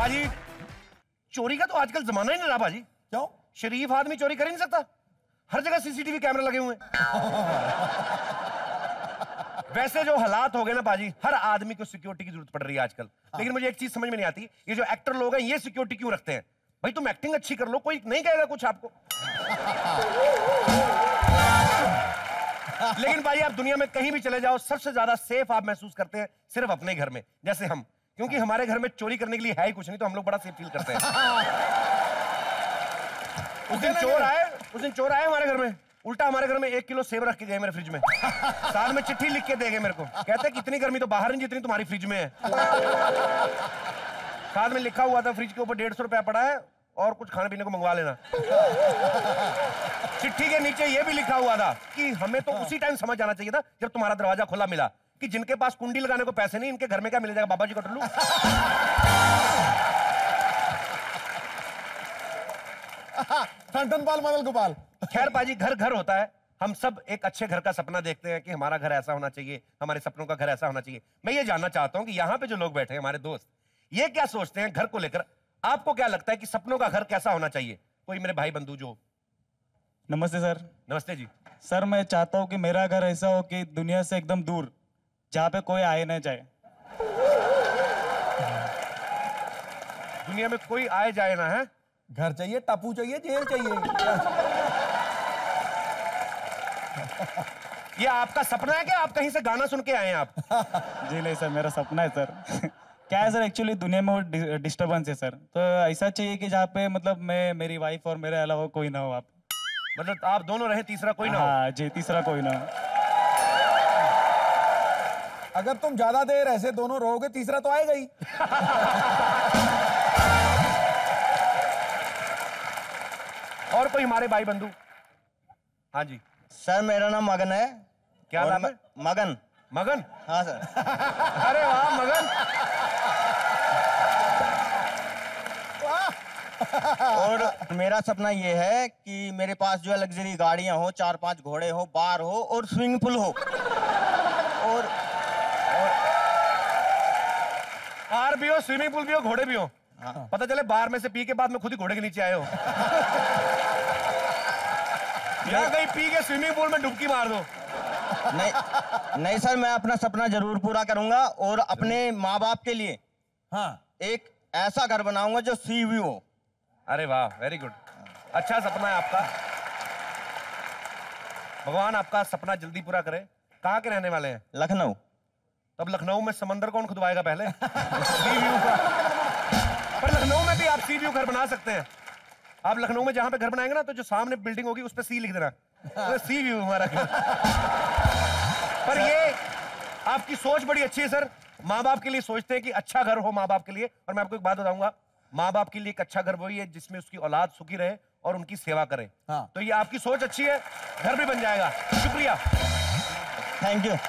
पाजी चोरी का तो आजकल जमाना ही नहीं रहा पाजी। क्यों? शरीफ आदमी चोरी कर ही नहीं सकता, हर जगह सीसीटीवी कैमरे लगे हुए हैं। वैसे जो हालात हो गए ना पाजी, हर आदमी को सिक्योरिटी की जरूरत पड़ रही है आजकल। लेकिन मुझे एक चीज समझ में नहीं आती, ये जो एक्टर लोग हैं ये सिक्योरिटी क्यों रखते हैं? भाई तुम एक्टिंग अच्छी कर लो, कोई नहीं कहेगा कुछ आपको। लेकिन भाई आप दुनिया में कहीं भी चले जाओ, सबसे ज्यादा सेफ आप महसूस करते हैं सिर्फ अपने घर में, जैसे हम, क्योंकि हमारे घर में चोरी करने के लिए है ही कुछ नहीं, तो हम लोग बड़ा सेफ फील करते हैं। उस दिन चोर आए हमारे घर में, उल्टा हमारे घर में 1 किलो सेब रख के गए मेरे फ्रिज में। साथ में चिट्ठी लिख के दे गए मेरे को, कहते हैं कितनी गर्मी तो बाहर नहीं जितनी तुम्हारी फ्रिज में है। साथ में लिखा हुआ था फ्रिज के ऊपर 150 रुपया पड़ा है और कुछ खाने पीने को मंगवा लेना। चिट्ठी के नीचे ये भी लिखा हुआ था कि हमें तो उसी टाइम समझ आना चाहिए था जब तुम्हारा दरवाजा खुला मिला, कि जिनके पास कुंडी लगाने को पैसे नहीं, इनके घर में क्या मिल जाएगा, बाबा जी का टुल्लू। टन पाल मदल गोपाल। खैर पाजी, घर घर होता है, हम सब एक अच्छे घर का सपना देखते हैं कि हमारा घर ऐसा होना चाहिए, हमारे सपनों का घर ऐसा होना चाहिए। मैं ये जानना चाहता हूं कि यहाँ पे जो लोग बैठे हैं हमारे दोस्त, ये क्या सोचते हैं घर को लेकर? आपको क्या लगता है कि सपनों का घर कैसा होना चाहिए? कोई मेरे भाई बंधु जो। नमस्ते सर। नमस्ते जी। सर मैं चाहता हूँ कि मेरा घर ऐसा हो कि दुनिया से एकदम दूर, जहाँ पे कोई आए ना जाए। दुनिया में कोई आए जाए ना है? घर चाहिए, टापू चाहिए, जेल चाहिए। ये आपका सपना है क्या? आप कहीं से गाना सुन के आए हैं आप? जी नहीं सर, मेरा सपना है सर। क्या है सर, एक्चुअली दुनिया में वो डिस्टर्बेंस है सर, तो ऐसा चाहिए कि जहाँ पे मतलब मैं, मेरी वाइफ और मेरे अलावा कोई ना हो। आप मतलब आप दोनों रहे, तीसरा कोई ना हो? हाँ जी, तीसरा कोई ना हो। अगर तुम ज्यादा देर ऐसे दोनों रहोगे, तीसरा तो आएगा ही। और कोई हमारे भाई बंधु? हाँ जी सर, मेरा नाम मगन है। क्या नाम है? मगन। मगन? हाँ सर। अरे वाह मगन। और मेरा सपना ये है कि मेरे पास जो है लग्जरी गाड़ियां हो, 4-5 घोड़े हो, बार हो और स्विमिंग पूल हो। और बार भी हो, स्विमिंग पूल भी हो, घोड़े भी हो। हाँ। पता चले बार में से पी के बाद में खुद ही घोड़े के नीचे आए हो। या कहीं पी के स्विमिंग पूल में डुबकी मार दो। नहीं सर, मैं अपना सपना जरूर पूरा करूंगा और अपने माँ बाप के लिए एक ऐसा घर बनाऊंगा जो सी व्यू हो। अरे वाह, वेरी गुड, अच्छा सपना है आपका। भगवान आपका सपना जल्दी पूरा करे। कहाँ के रहने वाले हैं? लखनऊ। तब लखनऊ में समंदर कौन खुदवाएगा पहले? सी व्यू का। पर लखनऊ में भी आप सी व्यू घर बना सकते हैं। आप लखनऊ में जहां पे घर बनाएंगे ना, तो जो सामने बिल्डिंग होगी उस पे सी लिख देना, तो सी व्यू हमारा घर। पर ये आपकी सोच बड़ी अच्छी है सर। माँ बाप के लिए सोचते हैं कि अच्छा घर हो माँ बाप के लिए। और मैं आपको एक बात बताऊंगा, माँ बाप के लिए एक अच्छा घर वही है जिसमें उसकी औलाद सुखी रहे और उनकी सेवा करे। तो ये आपकी सोच अच्छी है, घर भी बन जाएगा। शुक्रिया, थैंक यू।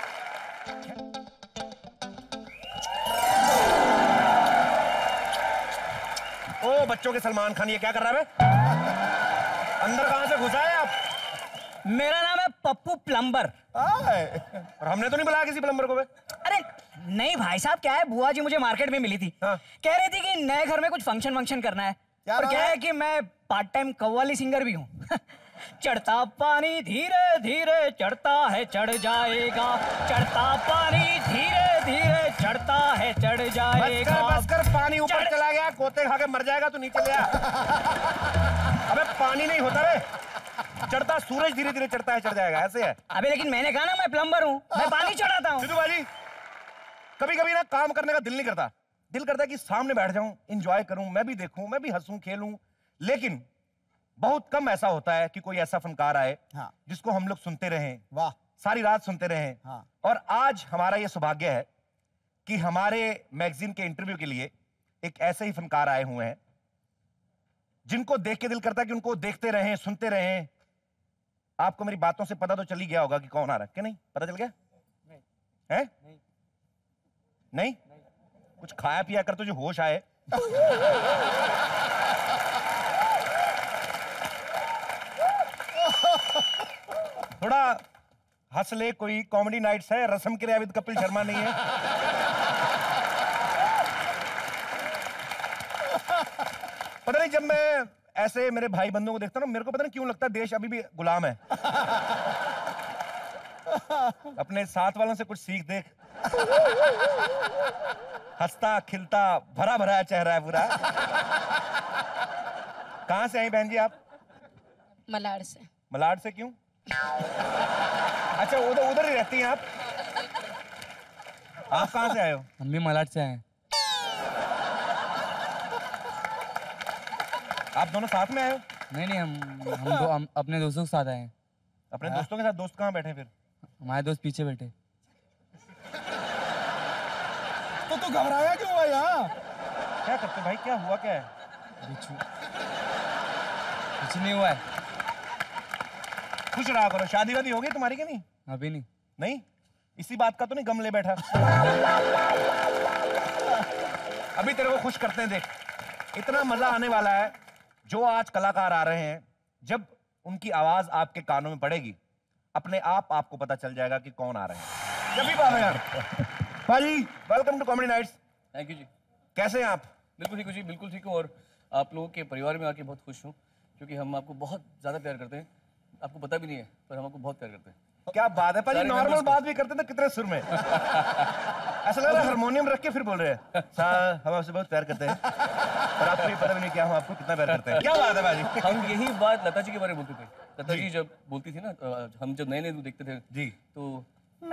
ओ बच्चों के सलमान खान, ये क्या कर रहा है? अंदर कहां से घुसा है आप? मेरा नाम है पप्पू प्लम्बर। और हमने तो नहीं बुलाया किसी प्लम्बर को? अरे नहीं भाई साहब, क्या है, बुआ जी मुझे मार्केट में मिली थी। कह रही थी कि नए घर में कुछ फंक्शन करना है। और क्या है कि मैं पार्ट टाइम कव्वाली सिंगर भी हूँ। चढ़ता पानी धीरे धीरे चढ़ता है, चढ़ जाएगा। चढ़ता पानी धीरे धीरे चढ़ता है, चढ़ जाएगा। बस कर, पानी ऊपर चला गया, कोते खा के मर जाएगा तो नीचे ले आ। अबे पानी नहीं होता रे, चढ़ता सूरज धीरे धीरे चढ़ता है, चढ़ जाएगा, ऐसे है। अबे लेकिन मैंने कहा ना मैं प्लम्बर हूँ, मैं पानी चढ़ाता हूँ। सिद्धू भाजी, कभी कभी ना काम करने का दिल नहीं करता। दिल करता है कि सामने बैठ जाऊं, एंजॉय करूं, मैं भी देखूं, मैं भी हंसूं खेलूं। लेकिन बहुत कम ऐसा होता है कि कोई ऐसा फनकार आए जिसको हम लोग सुनते रहें, वाह, सारी रात सुनते रहें। और आज हमारा यह सौभाग्य है कि हमारे मैगजीन के इंटरव्यू के लिए एक ऐसे ही फनकार आए हुए हैं जिनको देख के दिल करता है कि उनको देखते रहें, सुनते रहें। आपको मेरी बातों से पता तो चल ही गया होगा कि कौन आ रहा है, कि नहीं? पता चल गया? नहीं। नहीं? कुछ खाया पिया कर तुझे होश आए। थोड़ा हंस ले, कोई कॉमेडी नाइट्स है, रस्म के रिया विद कपिल शर्मा नहीं है। पता नहीं, जब मैं ऐसे मेरे भाई बंधुओं को देखता हूँ, मेरे को पता नहीं क्यों लगता है देश अभी भी गुलाम है। अपने साथ वालों से कुछ सीख देख। हंसता खिलता भरा भरा चेहरा है पूरा। कहां से आई बहन जी आप? मलाड से। मलाड से क्यों? अच्छा, उधर ही रहती हैं आप? आप कहां से आए हो? हम भी मलाड से आए। आप दोनों साथ में आए हो? नहीं, हम अपने दोस्तों के साथ आए हैं। अपने दोस्तों के साथ? दोस्त कहाँ बैठे फिर? हमारे दोस्त पीछे बैठे। तो तू घबराया क्यों हुआ यहाँ? क्या करते भाई, क्या हुआ क्या है? कुछ नहीं हुआ है। खुश रहा करो। शादी वादी हो गई तुम्हारी कि नहीं? अभी नहीं। नहीं? इसी बात का तो नहीं गम ले बैठा? अभी तेरे को खुश करते हैं, देख इतना मजा आने वाला है। जो आज कलाकार आ रहे हैं, जब उनकी आवाज आपके कानों में पड़ेगी, अपने आप आपको पता चल जाएगा कि कौन आ रहे हैं। जब भी बात है यार। भाजी, welcome to comedy nights. Thank you जी। कैसे हैं आप? बिल्कुल ठीक हूँ जी, बिल्कुल ठीक हूँ। और आप लोगों के परिवार में आके बहुत खुश हूँ, क्योंकि हम आपको बहुत ज़्यादा प्यार करते हैं। आपको पता भी नहीं है, पर हम आपको बहुत प्यार करते हैं। क्या बात है भाजी, नॉर्मल बात भी करते थे कितने सुर में। ऐसा लग रहा है हारमोनियम रख के फिर बोल रहे हैं, हम आपसे बहुत प्यार करते हैं, पर आपको ये पता भी नहीं क्या हम आपको कितना प्यार करते हैं। क्या बात है भाजी? हम यही बात लता जी के बारे में बोलते थे। लता जी जब बोलती थी ना, हम जब नए नए देखते थे जी, तो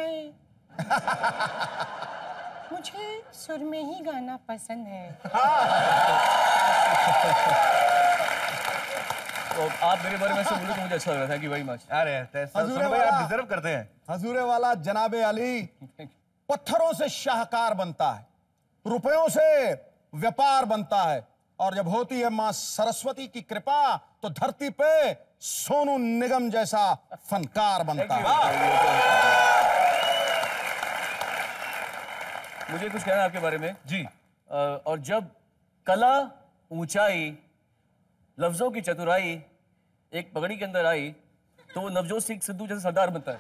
मुझे सुर में ही गाना पसंद है। तो आप मेरे बारे में ऐसे बोले तो मुझे अच्छा लग रहा है। Thank you very much. अरे भाई आप डिजर्व करते हैं। हजूरे वाला जनाबे अली पत्थरों से शाहकार बनता है, रुपयों से व्यापार बनता है, और जब होती है मां सरस्वती की कृपा तो धरती पे सोनू निगम जैसा फनकार बनता है। मुझे कुछ कहना है आपके बारे में जी। और जब कला, ऊंचाई, लफ्जों की चतुराई एक पगड़ी के अंदर आई, तो वो नवजोत सिंह सिद्धू जैसे सरदार बनता है।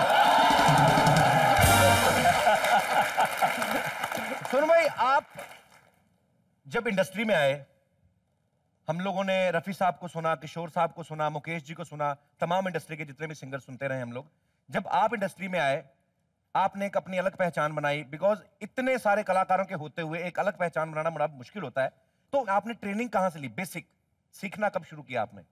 सुन भाई, आप जब इंडस्ट्री में आए, हम लोगों ने रफी साहब को सुना, किशोर साहब को सुना, मुकेश जी को सुना, तमाम इंडस्ट्री के जितने भी सिंगर सुनते रहे हम लोग। जब आप इंडस्ट्री में आए, आपने एक अपनी अलग पहचान बनाई, बिकॉज इतने सारे कलाकारों के होते हुए एक अलग पहचान बनाना बड़ा मुश्किल होता है। तो आपने ट्रेनिंग कहां से ली? बेसिक सीखना कब शुरू किया आपने?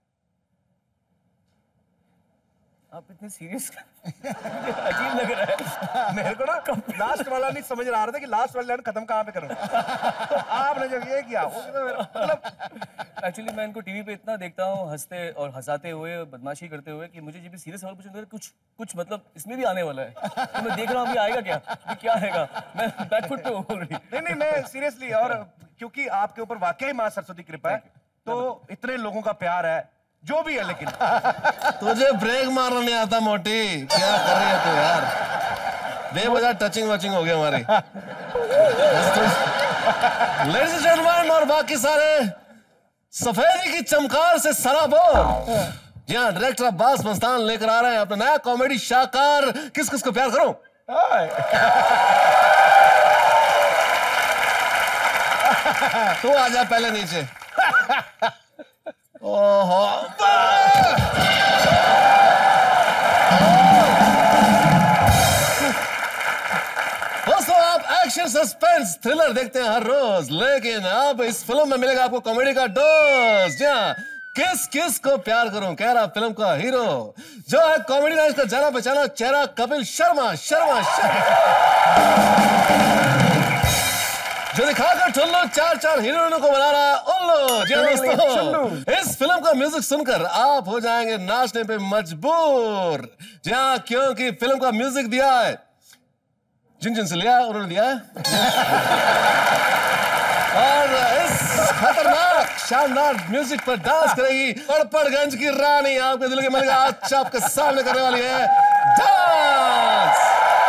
आप इतने सीरियस अजीब लग रहा है मेरे को ना लास्ट वाला नहीं समझ रहा था कि लास्ट वाला लाइन खत्म कहां पे करूं। तो आपने जब ये किया, मतलब एक्चुअली मैं इनको टीवी पे इतना देखता हूँ हंसते और हंसाते हुए, बदमाशी करते हुए, कि मुझे जब भी सीरियस सवाल पूछे कुछ मतलब इसमें भी आने वाला है। तो मैं देख रहा हूँ अभी आएगा क्या आएगा। मैं बैकफुट पे ऑलरेडी। नहीं, मैं सीरियसली, और क्योंकि आपके ऊपर वाकई मां सरस्वती की कृपा है, तो इतने लोगों का प्यार है, जो भी है। लेकिन तुझे ब्रेक मारना नहीं आता मोटी, क्या कर रही है तू यार? बेवजह टचिंग वचिंग हो गई हमारी। लेडीज एंड जेंटलमैन और बाकी सारे सफेदी की चमकार से सराबोर, जी हाँ, डायरेक्टर अब्बास मस्तान लेकर आ रहे हैं अपना नया कॉमेडी शाहकार किस किस को प्यार करूं। तू आ जा पहले नीचे। ओहो, दोस्तों, आप एक्शन, सस्पेंस, थ्रिलर देखते हैं हर रोज, लेकिन अब इस फिल्म में मिलेगा आपको कॉमेडी का डोज। जी हाँ, किस किस को प्यार करूं कह रहा फिल्म का हीरो, जो है कॉमेडी नाइट्स का जाना पहचाना चेहरा कपिल शर्मा, जो दिखाकर ठुल्लू चार हीरोइनों को बना रहा है उल्लू। जी दोस्तों, इस फिल्म का म्यूजिक सुनकर आप हो जाएंगे नाचने पे मजबूर। जी हाँ, क्योंकि फिल्म का म्यूजिक दिया है, जिन से लिया उन्होंने दिया है। और इस खतरनाक शानदार म्यूजिक पर डांस करेगी पड़पड़गंज की रानी, आपके दिल की मलिका, आज आपके सामने करने वाली है डांस।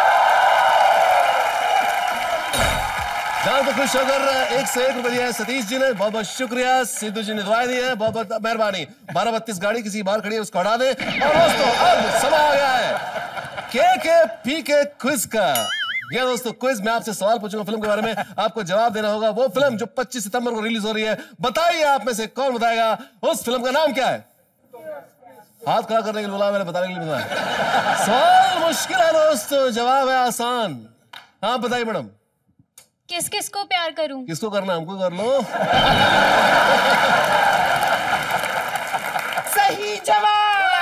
जान तो खुश होकर 1 से 1 रुपए दिया है सतीश जी ने, बहुत बहुत शुक्रिया। सिद्धू जी ने दुआएं दी है, बहुत बहुत मेहरबानी। 1232 गाड़ी किसी बाहर खड़ी है, उसको हटा दे। और दोस्तों, अब समय आ गया है के पी के क्विज का। ये दोस्तों क्विज में आपसे सवाल पूछूंगा फिल्म के बारे में, आपको जवाब देना होगा। वो फिल्म जो 25 सितंबर को रिलीज हो रही है, बताइए आप में से कौन बताएगा उस फिल्म का नाम क्या है? हाथ खड़ा करने के लिए बोला, मैंने बताने के लिए बताया। सवाल मुश्किल है दोस्तों, जवाब है आसान। हाँ बताइए मैडम। किस किस को प्यार करूं? किसको करना, हमको कर लो। सही जवाब।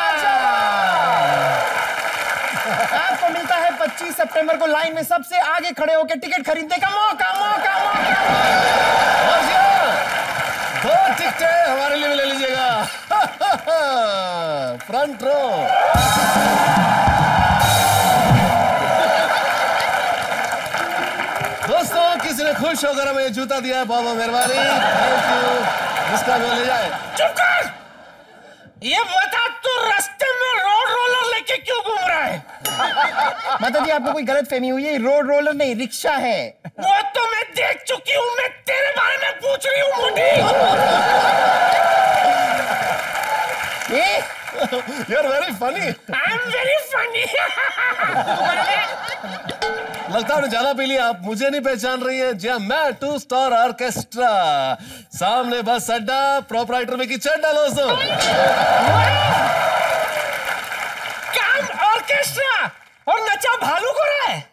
आपको मिलता है 25 सितंबर को लाइन में सबसे आगे खड़े होकर टिकट खरीदने का मौका। दो टिकटें हमारे लिए भी ले लीजिएगा। Front row. दोस्तों किसी ने खुश होकर हमें जूता दिया है, बहुत बहुत मेहरबानी, थैंक यू। जिसका भी ले जाए। चुप कर। ये बता तू रास्ते में रोड रोलर लेके क्यों घूम रहा है? माता जी आपको कोई गलत फहमी हुई है, रोड रोलर नहीं रिक्शा है। वो तो मैं देख चुकी हूँ, मैं तेरे बारे में पूछ रही हूँ मुंडी। You're very funny. I'm very funny. लगता है ज्यादा पी लिया, आप मुझे नहीं पहचान रही है। जी मैं 2 स्टार ऑर्केस्ट्रा, सामने बस अड्डा, प्रोपराइटर विकी चड्डा दोस्तों। काम ऑर्केस्ट्रा और नचा भालू को रहा है।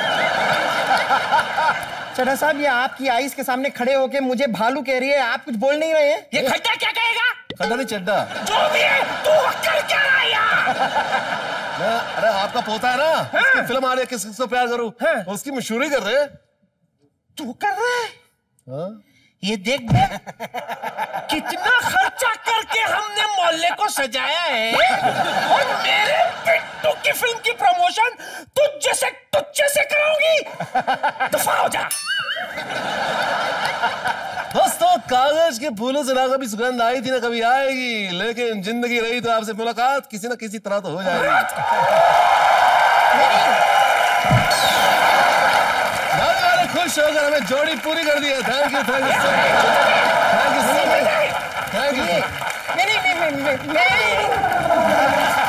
चड्डा साहब ये आपकी आइस के सामने खड़े होके मुझे भालू कह रही है, आप कुछ बोल नहीं रहे हैं। ये खड्डा क्या कहेगा? खड्डा नहीं चड्डा। जो भी है तू कर क्या रहा है यार? अरे आपका पोता है ना, उसकी फिल्म आ रही है किस किस को प्यार करूं, उसकी मशहूरी कर रहे हैं। तू कर रहा है? ये देख कितना खर्चा करके हमने मोहल्ले को सजाया है, और मेरे पिट्टू की फिल्म की प्रमोशन तुझे से कराऊंगी। दफा हो जा। दोस्तों कागज के फूलों से ना कभी सुगंध आई थी ना कभी आएगी, लेकिन जिंदगी रही तो आपसे मुलाकात किसी ना किसी तरह तो हो जाएगी। खुश होकर हमें जोड़ी पूरी कर दी है। Thank you thank you thank you thank you. नहीं